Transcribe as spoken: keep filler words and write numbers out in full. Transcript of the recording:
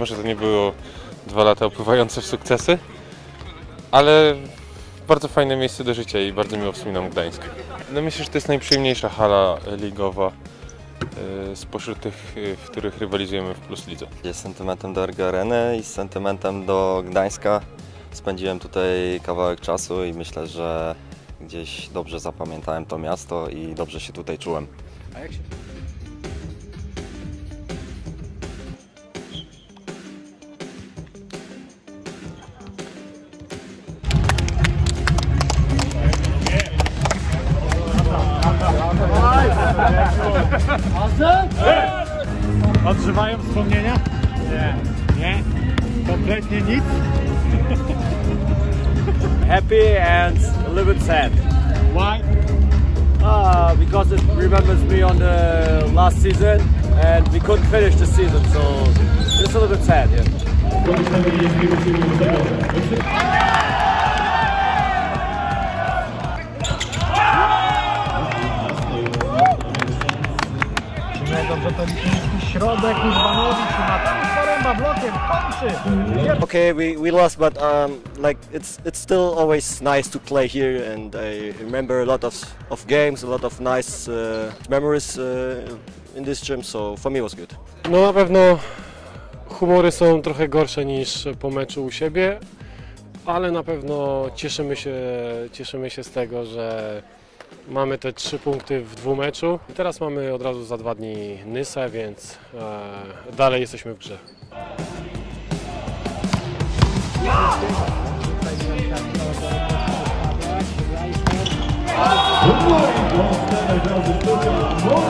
może to nie było dwa lata opływające w sukcesy, ale bardzo fajne miejsce do życia i bardzo miło wspominam Gdańsk. No myślę, że to jest najprzyjemniejsza hala ligowa spośród tych, w których rywalizujemy w Plus Lidze. Z sentymentem do Ergo Areny i z sentymentem do Gdańska spędziłem tutaj kawałek czasu i myślę, że gdzieś dobrze zapamiętałem to miasto i dobrze się tutaj czułem. A jak się... Odżywają wspomnienia? Nie. Nie? Kompletnie nic? Happy and a little bit sad. Why? Uh, because it remembers me on the last season and we couldn't finish the season, so it's a little bit sad, yeah. Dobrze, to liczyński środek, Użbanowicz ma tam Poręba blokiem, kończy! Okay, we, we lost, but um, like it's it's still always nice to play here, and I remember a lot of of games, a lot of nice uh, memories uh, in this gym. So for me, it was good. No na pewno humory są trochę gorsze niż po meczu u siebie, ale na pewno cieszymy się, cieszymy się z tego, że mamy te trzy punkty w dwumeczu. I teraz mamy od razu za dwa dni Nysę, więc e, dalej jesteśmy w grze. Good morning,